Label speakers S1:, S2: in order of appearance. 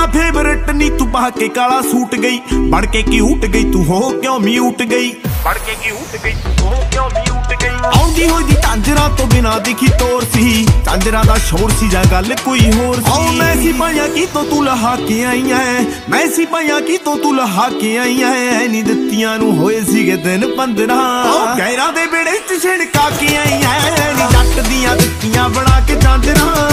S1: Favourite नी तू पा के काला सूट गई, बढ़ के क्यूट गई तू हो क्यों म्यूट गई, बढ़ के क्यूट गई तू हो क्यों म्यूट गई। आउंदी होई दी झांजरा तो बिना दिखी तोर सी, झांजरा दा शोर सी जा गल कोई होर सी। आओ मैं सिपाहियां की तो तू लहा के आई है, मैं सिपाहियां की तो तू लहा के आई है। नी दित्तियां नू होए सीगे दिन 15, गैरां दे बेड़े च छिड़का के आई है। नी जट दियां दित्तियां बना के झांजरा